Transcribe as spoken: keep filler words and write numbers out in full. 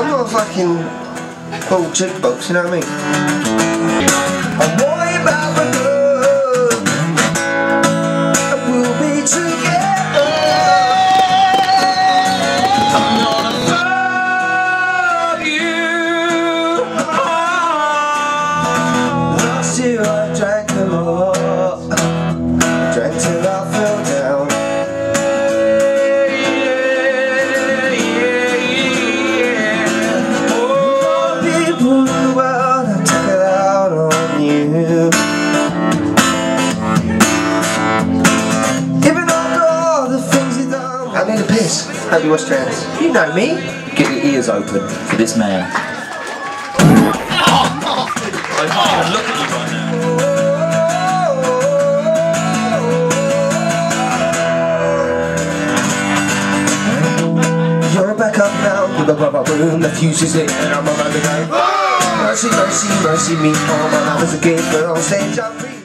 I'm not a fucking full jukebox, you know what I mean? I'm worried about my love, and we'll be together. I'm gonna fuck you. Last year I drank a lot, drank till I fell down. I need a piss. Hope you wash your hands. You know me. Get your ears open for this man. I can't even look at you right now. You're back up now with a rubber balloon. The fuse is lit and I'm about to go. Oh, mercy, mercy, mercy me. All my life as a kid, but on stage I'm free.